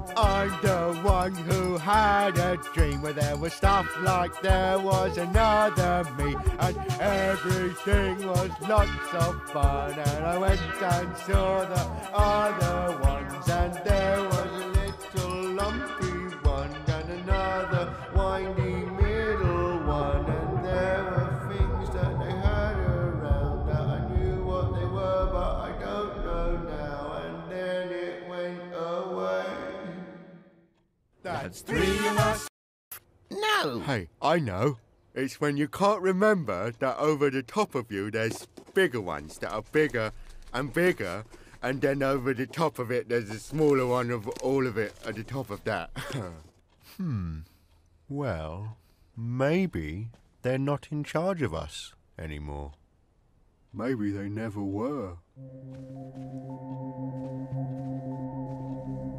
I'm the one who had a dream where there was stuff like there was another me, and everything was lots of fun. And I went and saw the other ones, and there was a little lumpy one and another windy middle one, and there were things that they had around that I knew what they were, but I don't know now. And then it went away. That's three of us. No! Hey, I know. It's when you can't remember that over the top of you there's bigger ones that are bigger and bigger, and then over the top of it there's a smaller one of all of it at the top of that. Well, maybe they're not in charge of us anymore. Maybe they never were.